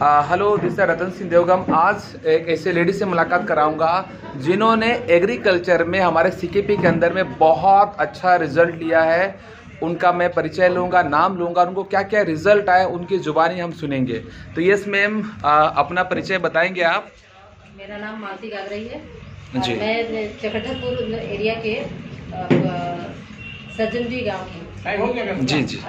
Hello, this है रतन सिंह देवगम। आज एक ऐसे लेडी से मुलाकात कराऊंगा जिन्होंने एग्रीकल्चर में हमारे सीकेपी के अंदर में बहुत अच्छा रिजल्ट लिया है। उनका मैं परिचय लूँगा, नाम लूँगा, उनको क्या क्या रिजल्ट आए उनकी ज़ुबानी हम सुनेंगे। तो यस मैम, अपना परिचय बताएंगे आप? मेरा नाम मालती गागराई है जी। मैं चकटपुर एरिया के सज्जनजी गांव की। जी जी।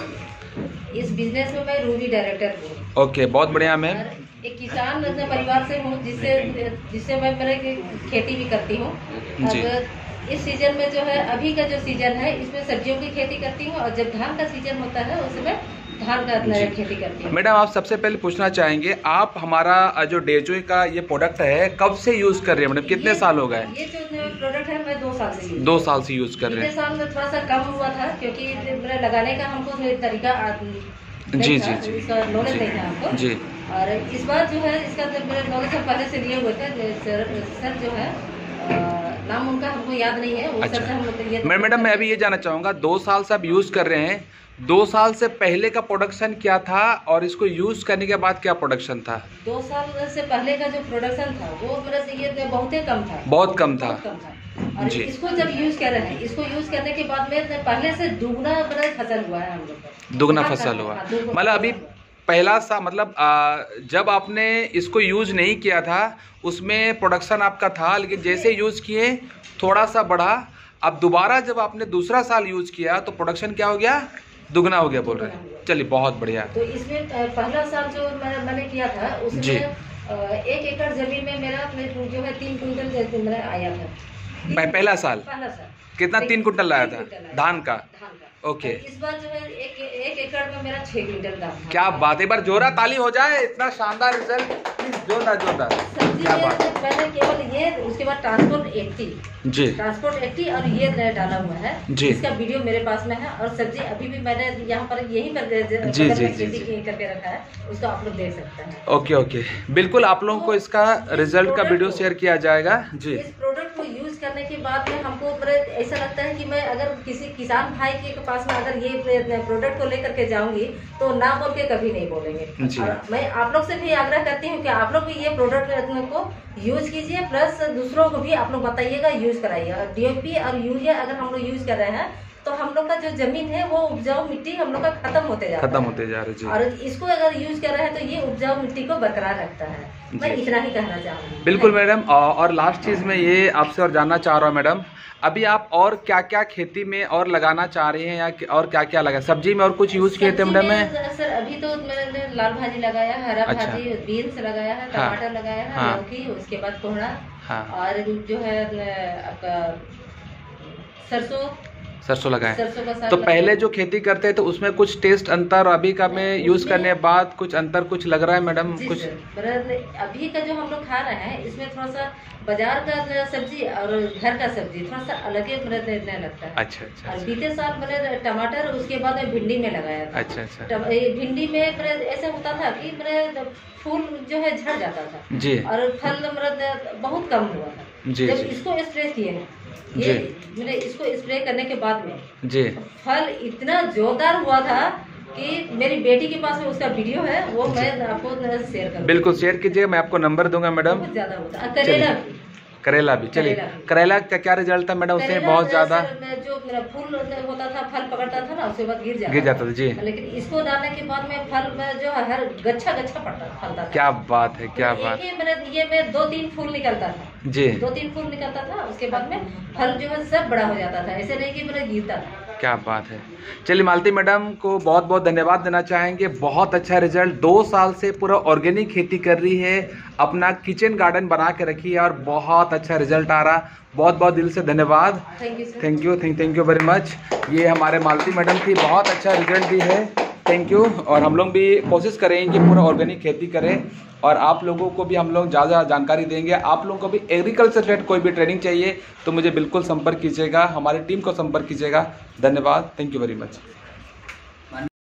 इस बिजनेस में मैं रूबी डायरेक्टर हूँ। ओके, बहुत बढ़िया मैम। एक किसान परिवार से हूँ जिससे मैं मेरे खेती भी करती हूँ। अब इस सीजन में जो है, अभी का जो सीजन है, इसमें सब्जियों की खेती करती हूँ और जब धान का सीजन होता है उसमें धान का खेती करती हूँ। मैडम, आप सबसे पहले पूछना चाहेंगे, आप हमारा जो डेजोई का ये प्रोडक्ट है कब से यूज कर रहे हैं मैडम? कितने साल हो गए? ये जो प्रोडक्ट है मैं 2 साल से 2 साल से यूज कर रहे हैं। साल में थोड़ा सा कम हुआ था क्योंकि लगाने का हमको तरीका जी जी जी, इसका नॉलेज नहीं था हमको जी। और इस बार जो है इसका नॉलेज हम पहले से लिए हुए थे। सर जो है नाम उनका हमको याद नहीं है। अच्छा मैडम, मैं अभी ये जानना चाहूँगा, 2 साल से आप यूज़ कर रहे हैं, 2 साल से पहले का प्रोडक्शन क्या था और इसको यूज़ करने के बाद क्या प्रोडक्शन था? 2 साल से पहले का जो प्रोडक्शन था वो मेरे से ये बहुत ही कम था। बहुत कम था। और इसको जब यूज कर रहे हैं, इसको यूज करने के बाद में पहले से दुगना फसल हुआ है हम लोग का। दुगना फसल हुआ, मतलब अभी पहला सा मतलब जब आपने इसको यूज नहीं किया था उसमें प्रोडक्शन आपका था, लेकिन जैसे यूज किए थोड़ा सा बढ़ा। अब दोबारा जब आपने दूसरा साल यूज किया तो प्रोडक्शन क्या हो गया? दुगना हो गया बोल रहे हैं। चलिए, बहुत बढ़िया। तो इसमें पहला साल जो मैंने किया था उसमें 1 एकड़ जमीन में मेरा जो है 3 कुंटल मेरा आया था। पहला साल कितना? 3 कुंटल लाया था धान का। ओके। इस बार जो है 1 एकड़ में मेरा 6 कुंटल धान। क्या बात है, एक बार जोरा ताली हो जाए, इतना शानदार रिजल्ट। जोरदार जोरदार। क्या बात है। पहले केवल ये, उसके बाद ट्रांसपोर्ट 80 जी, ट्रांसपोर्ट 80 और ये डाला हुआ है जी। इसका वीडियो मेरे पास में है और सब्जी अभी भी मैंने यहाँ पर यही पर जी जी जी करके रखा है, उसको आप लोग देख सकते हैं। ओके ओके, बिल्कुल आप लोगों को इसका रिजल्ट का वीडियो शेयर किया जाएगा जी। इस प्रोडक्ट को यूज करने के बाद में हमको ऐसा लगता है कि मैं अगर किसी किसान भाई के पास में अगर ये प्रोडक्ट को लेकर के जाऊंगी तो ना बोल के कभी नहीं बोलेंगे। और मैं आप लोग से भी आग्रह करती हूँ कि आप लोग भी ये प्रोडक्ट को यूज कीजिए, प्लस दूसरों को भी आप लोग बताइएगा, यूज कराइए। और डीएपी और यूरिया अगर हम लोग यूज कर रहे हैं तो हम लोग का जो जमीन है वो उपजाऊ मिट्टी हम लोग का खत्म होते जा रहा है। और इसको अगर यूज कर रहे हैं तो ये उपजाऊ मिट्टी को बरकरार रखता है। मैं इतना ही कहना चाहूँगी। बिल्कुल मैडम। और लास्ट चीज में ये आपसे और जानना चाह रहा हूँ मैडम, अभी आप और क्या क्या खेती में और लगाना चाह रहे हैं, या और क्या क्या लगा? सब्जी में और कुछ यूज किए थे मैडम? सर अभी तो मैंने लाल भाजी लगाया, हरा भाजी, बीन्स लगाया है, टमाटर लगाया है, लौकी, उसके बाद कोहड़ा, और जो है आपका सरसों लगाए। तो पहले जो खेती करते तो उसमें कुछ टेस्ट अंतर, अभी का में यूज करने के बाद कुछ अंतर कुछ लग रहा है मैडम? कुछ अभी का जो हम लोग खा रहे हैं इसमें थोड़ा सा बाजार का सब्जी और घर का सब्जी थोड़ा सा अलग ही लगता है। अच्छा। और बीते साल मैंने टमाटर, उसके बाद भिंडी में लगाया था। अच्छा। भिंडी में ऐसा होता था कि मेरे फूल जो है झड़ जाता था जी, और फल बहुत कम हुआ था जी। जब इसको स्प्रे किए हैं, ये मैंने इसको स्प्रे करने के बाद में जी फल इतना जोरदार हुआ था कि मेरी बेटी के पास में उसका वीडियो है, वो मैं आपको शेयर करूंगा। बिल्कुल शेयर कीजिए, मैं आपको नंबर दूंगा मैडम। बहुत ज्यादा होता है। करेला भी चलिए, करेला का क्या रिजल्ट था मैडम? उससे बहुत ज्यादा जो मेरा फूल होता था, फल पकड़ता था ना, उसके बाद गिर जाता था जी। लेकिन इसको डालने के बाद में फल में जो हर गच्छा फलता था। क्या बात है, क्या बात। ये में 2-3 फूल निकलता था जी, 2-3 फूल निकलता था, उसके बाद में फल जो है सब बड़ा हो जाता था, ऐसे नहीं कि मेरा गिरता था। क्या बात है। चलिए, मालती मैडम को बहुत बहुत धन्यवाद देना चाहेंगे। बहुत अच्छा रिजल्ट, 2 साल से पूरा ऑर्गेनिक खेती कर रही है, अपना किचन गार्डन बना के रखी है और बहुत अच्छा रिजल्ट आ रहा। बहुत बहुत दिल से धन्यवाद। Thank you very much. ये हमारे मालती मैडम थी, बहुत अच्छा रिजल्ट दी है। Thank you. और हम लोग भी कोशिश करेंगे कि पूरा ऑर्गेनिक खेती करें और आप लोगों को भी हम लोग ज़्यादा जानकारी देंगे। आप लोगों को भी एग्रीकल्चर से कोई भी ट्रेनिंग चाहिए तो मुझे बिल्कुल संपर्क कीजिएगा, हमारी टीम को संपर्क कीजिएगा। धन्यवाद। Thank you very much.